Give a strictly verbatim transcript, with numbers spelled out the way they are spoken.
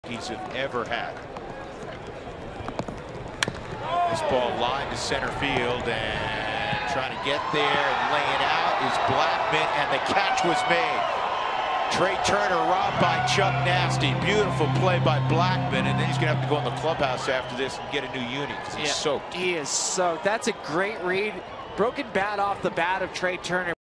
Yankees have ever had. This ball lined to center field, and trying to get there and lay it out is Blackmon, and the catch was made. Trea Turner robbed by Chuck Nasty. Beautiful play by Blackmon, and then he's going to have to go in the clubhouse after this and get a new unit because he's yeah, soaked. He is soaked. That's a great read. Broken bat off the bat of Trea Turner.